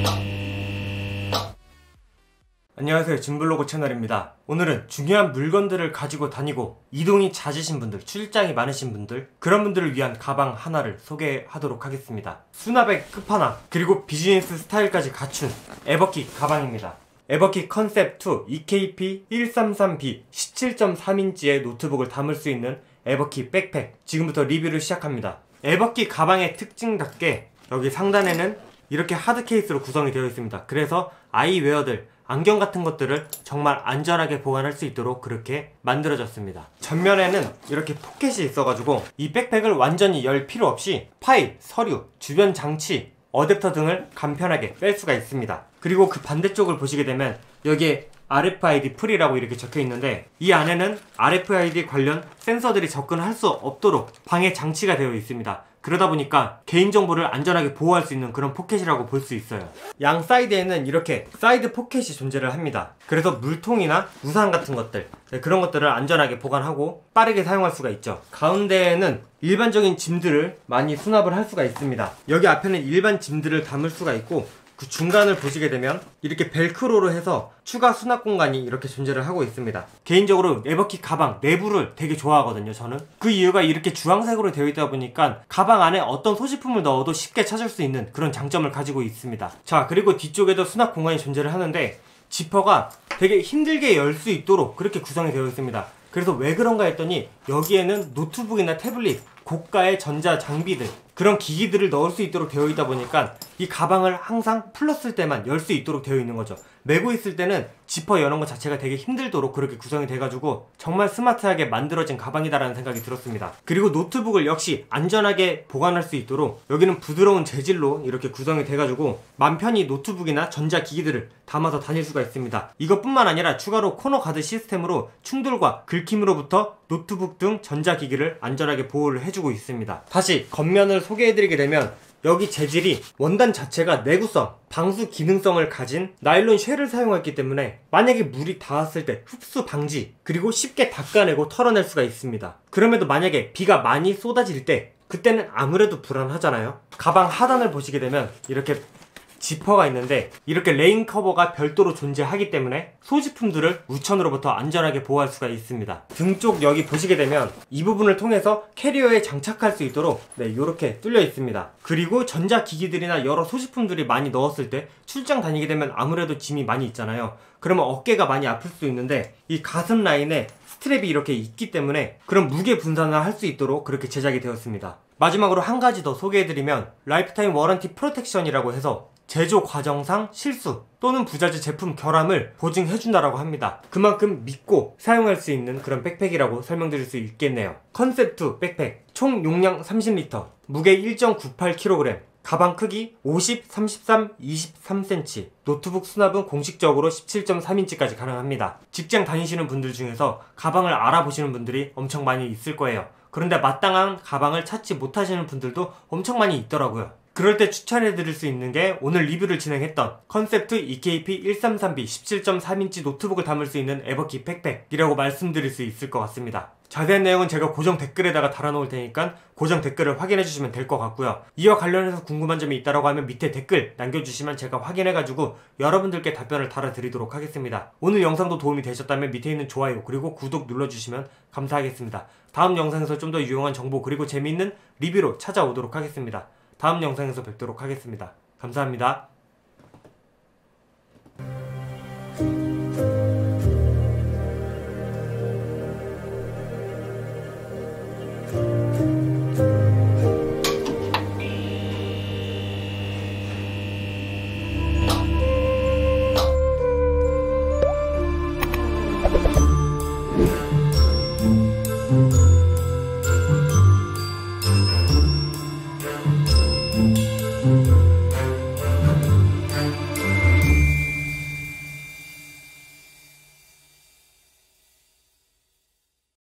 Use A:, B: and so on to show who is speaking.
A: 안녕하세요, 짐블로그 채널입니다. 오늘은 중요한 물건들을 가지고 다니고 이동이 잦으신 분들, 출장이 많으신 분들, 그런 분들을 위한 가방 하나를 소개하도록 하겠습니다. 수납의 끝판왕, 그리고 비즈니스 스타일까지 갖춘 에버키 가방입니다. 에버키 컨셉2 EKP133B 17.3인치의 노트북을 담을 수 있는 에버키 백팩, 지금부터 리뷰를 시작합니다. 에버키 가방의 특징답게 여기 상단에는 이렇게 하드 케이스로 구성이 되어 있습니다. 그래서 아이웨어들, 안경 같은 것들을 정말 안전하게 보관할 수 있도록 그렇게 만들어졌습니다. 전면에는 이렇게 포켓이 있어가지고 이 백팩을 완전히 열 필요 없이 파일, 서류, 주변 장치, 어댑터 등을 간편하게 뺄 수가 있습니다. 그리고 그 반대쪽을 보시게 되면 여기에 RFID 프리라고 이렇게 적혀 있는데, 이 안에는 RFID 관련 센서들이 접근할 수 없도록 방해 장치가 되어 있습니다. 그러다 보니까 개인정보를 안전하게 보호할 수 있는 그런 포켓이라고 볼 수 있어요. 양 사이드에는 이렇게 사이드 포켓이 존재를 합니다. 그래서 물통이나 우산 같은 것들, 그런 것들을 안전하게 보관하고 빠르게 사용할 수가 있죠. 가운데에는 일반적인 짐들을 많이 수납을 할 수가 있습니다. 여기 앞에는 일반 짐들을 담을 수가 있고, 그 중간을 보시게 되면 이렇게 벨크로로 해서 추가 수납 공간이 이렇게 존재를 하고 있습니다. 개인적으로 에버키 가방 내부를 되게 좋아하거든요, 저는. 그 이유가 이렇게 주황색으로 되어 있다 보니까 가방 안에 어떤 소지품을 넣어도 쉽게 찾을 수 있는 그런 장점을 가지고 있습니다. 자, 그리고 뒤쪽에도 수납 공간이 존재를 하는데 지퍼가 되게 힘들게 열 수 있도록 그렇게 구성이 되어 있습니다. 그래서 왜 그런가 했더니 여기에는 노트북이나 태블릿, 고가의 전자 장비들, 그런 기기들을 넣을 수 있도록 되어 있다 보니까 이 가방을 항상 풀었을 때만 열 수 있도록 되어 있는 거죠. 메고 있을 때는 지퍼 여는 것 자체가 되게 힘들도록 그렇게 구성이 돼가지고 정말 스마트하게 만들어진 가방이다라는 생각이 들었습니다. 그리고 노트북을 역시 안전하게 보관할 수 있도록 여기는 부드러운 재질로 이렇게 구성이 돼가지고 맘 편히 노트북이나 전자기기들을 담아서 다닐 수가 있습니다. 이것뿐만 아니라 추가로 코너 가드 시스템으로 충돌과 긁힘으로부터 노트북 등 전자기기를 안전하게 보호를 해주고 있습니다. 다시 겉면을 소개해드리게 되면 여기 재질이 원단 자체가 내구성, 방수 기능성을 가진 나일론 쉘을 사용했기 때문에 만약에 물이 닿았을 때 흡수 방지, 그리고 쉽게 닦아내고 털어낼 수가 있습니다. 그럼에도 만약에 비가 많이 쏟아질 때 그때는 아무래도 불안하잖아요. 가방 하단을 보시게 되면 이렇게 지퍼가 있는데 이렇게 레인 커버가 별도로 존재하기 때문에 소지품들을 우천으로부터 안전하게 보호할 수가 있습니다. 등 쪽 여기 보시게 되면 이 부분을 통해서 캐리어에 장착할 수 있도록 이렇게 뚫려 있습니다. 그리고 전자기기들이나 여러 소지품들이 많이 넣었을 때 출장 다니게 되면 아무래도 짐이 많이 있잖아요. 그러면 어깨가 많이 아플 수 있는데 이 가슴 라인에 스트랩이 이렇게 있기 때문에 그런 무게 분산을 할 수 있도록 그렇게 제작이 되었습니다. 마지막으로 한 가지 더 소개해드리면 라이프타임 워런티 프로텍션이라고 해서 제조 과정상 실수 또는 부자재 제품 결함을 보증해준다라고 합니다. 그만큼 믿고 사용할 수 있는 그런 백팩이라고 설명드릴 수 있겠네요. 컨셉2 백팩, 총 용량 30리터, 무게 1.98kg, 가방 크기 50, 33, 23cm, 노트북 수납은 공식적으로 17.3인치까지 가능합니다. 직장 다니시는 분들 중에서 가방을 알아보시는 분들이 엄청 많이 있을 거예요. 그런데 마땅한 가방을 찾지 못하시는 분들도 엄청 많이 있더라고요. 그럴 때 추천해드릴 수 있는 게 오늘 리뷰를 진행했던 컨셉2 EKP133B 17.3인치 노트북을 담을 수 있는 에버키 백팩이라고 말씀드릴 수 있을 것 같습니다. 자세한 내용은 제가 고정 댓글에다가 달아놓을 테니까 고정 댓글을 확인해주시면 될 것 같고요. 이와 관련해서 궁금한 점이 있다고 하면 밑에 댓글 남겨주시면 제가 확인해가지고 여러분들께 답변을 달아드리도록 하겠습니다. 오늘 영상도 도움이 되셨다면 밑에 있는 좋아요 그리고 구독 눌러주시면 감사하겠습니다. 다음 영상에서 좀 더 유용한 정보 그리고 재미있는 리뷰로 찾아오도록 하겠습니다. 다음 영상에서 뵙도록 하겠습니다. 감사합니다.